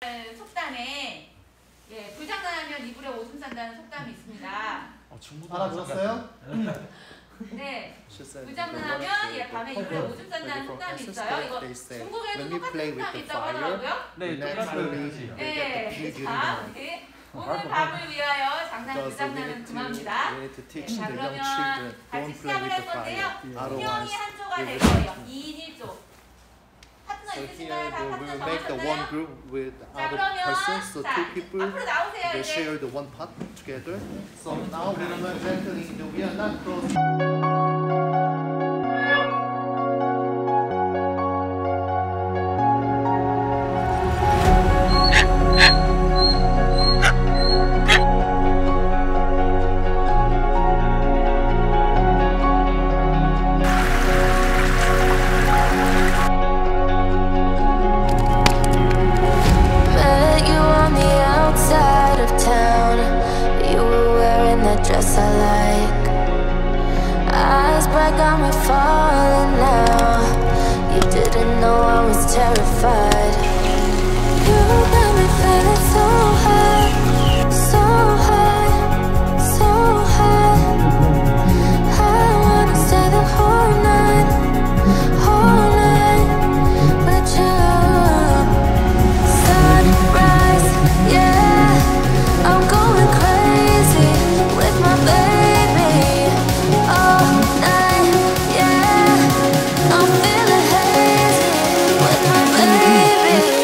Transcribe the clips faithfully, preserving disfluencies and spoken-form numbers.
속담에 예, 불장난하면 이불에 오줌 싼다는 속담이 있습니다. 어, 알아들었어요? 네. 불장난하면 예, 밤에 이불에 오줌 싼다는 속담이 있어요. 이거 중국에도 똑같은 속담이 있다고 하더라고요. 네, 똑같은. 네. 자, 네. 오늘 밤을 위하여 장난 불장난은 그만입니다. 네, 자, 그러면 같이 시작을 할 건데요. 운영이 한 조가 될 거예요. 이 인 일 조. 파트너 있으신가요? 다 파트너 정하셨나요? 자, 그러면 자, 앞으로 나오세요. 이제. share the one pot together. So now we're gonna gently, we are not close. Dress I like, eyes bright, got me falling now. You didn't know I was terrified. You got me feeling so high, so high, so high. I wanna stay the whole night, whole night with you. Sunrise, yeah, I'm going crazy with my baby all night, yeah. I'm feeling hazy with my baby.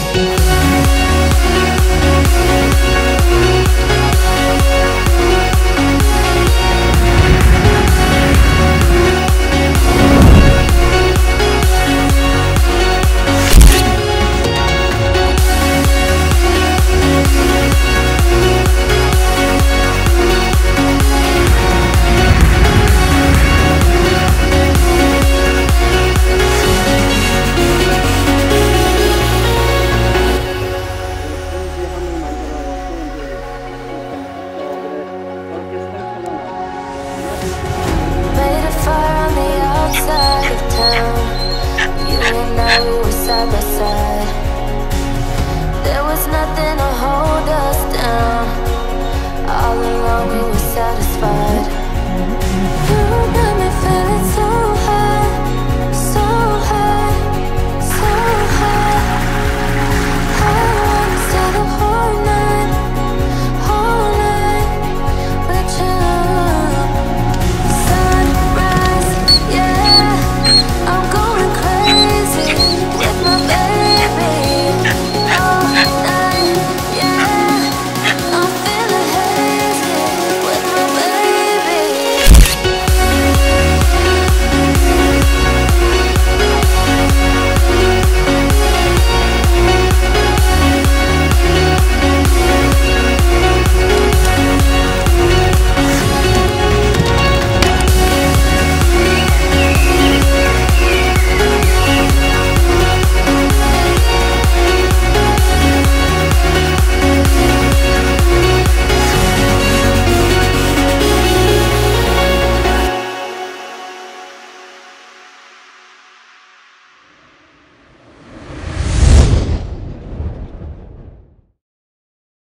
Made a fire on the outside of town. You and I, we were side by side. There was nothing to hold